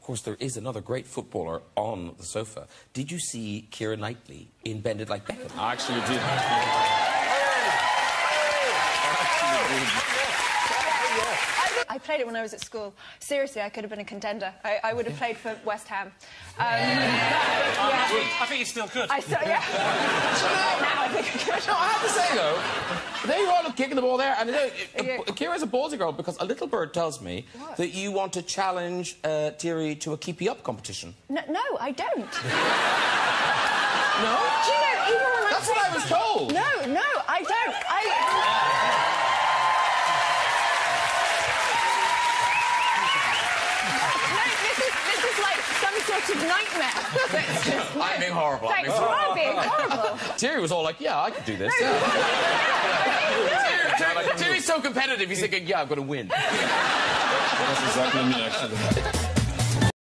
course, there is another great footballer on the sofa. Did you see Keira Knightley in Bend It Like Beckham? I actually did. I played it when I was at school. Seriously, I could have been a contender. I would have played for West Ham. I think you still could. Yeah. Now I think I could. No, I have to say, though, there you are kicking the ball there. And Keira's a ballsy girl, because a little bird tells me that you want to challenge Thierry to a keepy up competition. No, I don't. No? Do you know, even when That's what I was told. No, I don't. This is like some sort of nightmare. I'm being horrible. Thanks, I'm being horrible. Thierry was all like, yeah, I could do this. Thierry's so competitive, he's thinking, yeah, I'm going to win. That's exactly me, actually.